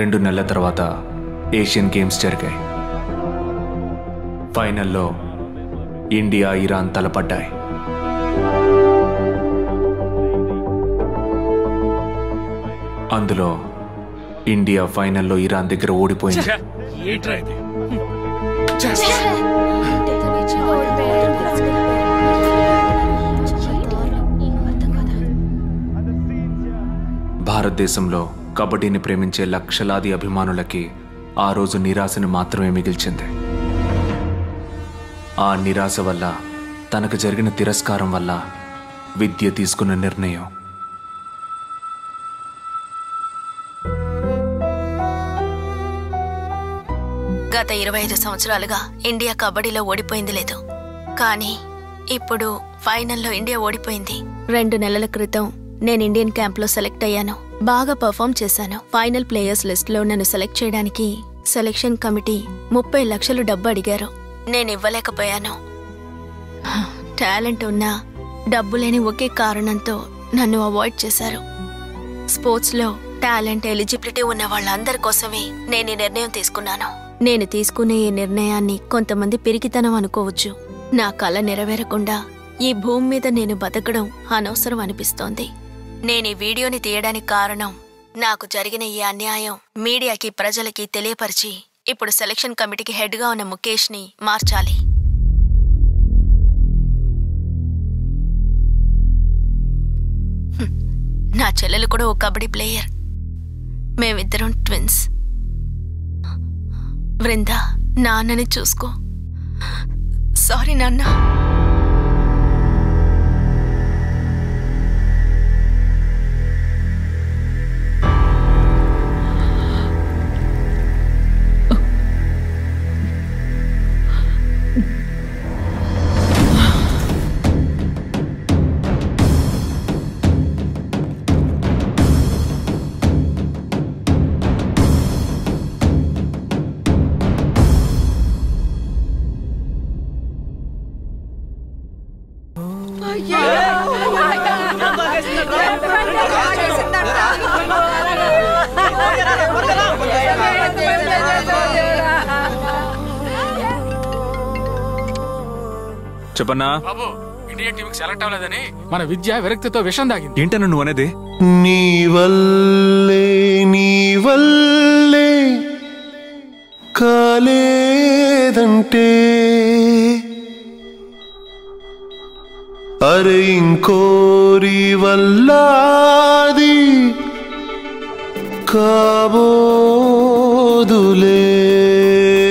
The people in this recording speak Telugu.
2 నెలల తర్వాత ఏషియన్ గేమ్స్ జరిగాయి. ఫైనల్లో ఇండియా, ఇరాన్ తలపడ్డాయి. అందులో ఇండియా ఫైనల్లో ఇరాన్ దగ్గర ఓడిపోయింది. భారతదేశంలో కబడ్డీని ప్రేమించే లక్షలాది అభిమానులకి ఆ రోజు నిరాశను మాత్రమే మిగిల్చింది. ఆ నిరాశ వల్ల, తనకు జరిగిన తిరస్కారం వల్ల విద్య తీసుకున్న నిర్ణయం గత 25 సంవత్సరాలుగా ఇండియా కబడ్డీలో ఓడిపోయింది లేదు. కానీ ఇప్పుడు ఫైనల్లో ఇండియా ఓడిపోయింది. 2 నెలల క్రితం నేను ఇండియన్ క్యాంప్లో సెలెక్ట్ అయ్యాను. బాగా పర్ఫామ్ చేశాను. ఫైనల్ ప్లేయర్స్ లిస్ట్లో నన్ను సెలెక్ట్ చేయడానికి సెలెక్షన్ కమిటీ 30 లక్షలు డబ్బు అడిగారు. నేను ఇవ్వలేకపోయాను. టాలెంట్ ఉన్నా డబ్బు లేని ఒకే కారణంతో నన్ను అవాయిడ్ చేశారు. స్పోర్ట్స్లో టాలెంట్, ఎలిజిబిలిటీ ఉన్న వాళ్ళందరి కోసమే నేను ఈ నిర్ణయం తీసుకున్నాను. నేను తీసుకునే ఈ నిర్ణయాన్ని కొంతమంది పిరికితనం అనుకోవచ్చు. నా కల నెరవేరకుండా ఈ భూమి మీద నేను బతకడం అనవసరం అనిపిస్తోంది. నేను ఈ వీడియోని తీయడానికి కారణం, నాకు జరిగిన ఈ అన్యాయం మీడియాకి, ప్రజలకి తెలియపరిచి ఇప్పుడు సెలక్షన్ కమిటీకి హెడ్గా ఉన్న ముఖేష్ని మార్చాలి. నా చెల్లెలు కూడా ఓ కబడ్డీ ప్లేయర్. మేమిద్దరం ట్విన్స్. వృందా, నాన్నని చూసుకో. సారీ నాన్న. చెప్పన్నా బాబు, ఇండియన్ టీంకి సెలెక్ట్ అవ్వలేదని మన విద్య విరక్తితో విషం దాగింది. ఏంటన్నా నువ్వు అనేది? నీ వల్లే కాలేదంటే అరే ఇంకోరి వల్లాది కాబోదులే.